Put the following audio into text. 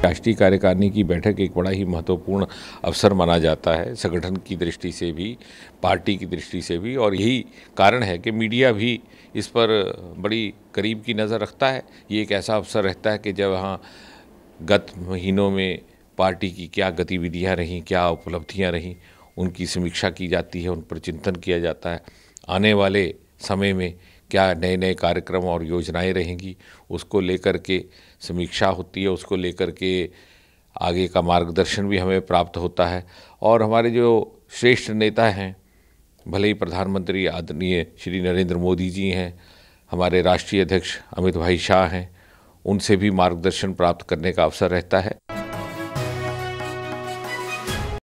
राष्ट्रीय कार्यकारिणी की बैठक एक बड़ा ही महत्वपूर्ण अवसर माना जाता है, संगठन की दृष्टि से भी, पार्टी की दृष्टि से भी, और यही कारण है कि मीडिया भी इस पर बड़ी करीब की नज़र रखता है। ये एक ऐसा अवसर रहता है कि जब वहाँ गत महीनों में पार्टी की क्या गतिविधियाँ रहीं, क्या उपलब्धियाँ रहीं, उनकी समीक्षा की जाती है, उन पर चिंतन किया जाता है। आने वाले समय में क्या नए नए कार्यक्रम और योजनाएं रहेंगी, उसको लेकर के समीक्षा होती है, उसको लेकर के आगे का मार्गदर्शन भी हमें प्राप्त होता है। और हमारे जो श्रेष्ठ नेता हैं, भले ही प्रधानमंत्री आदरणीय श्री नरेंद्र मोदी जी हैं, हमारे राष्ट्रीय अध्यक्ष अमित भाई शाह हैं, उनसे भी मार्गदर्शन प्राप्त करने का अवसर रहता है।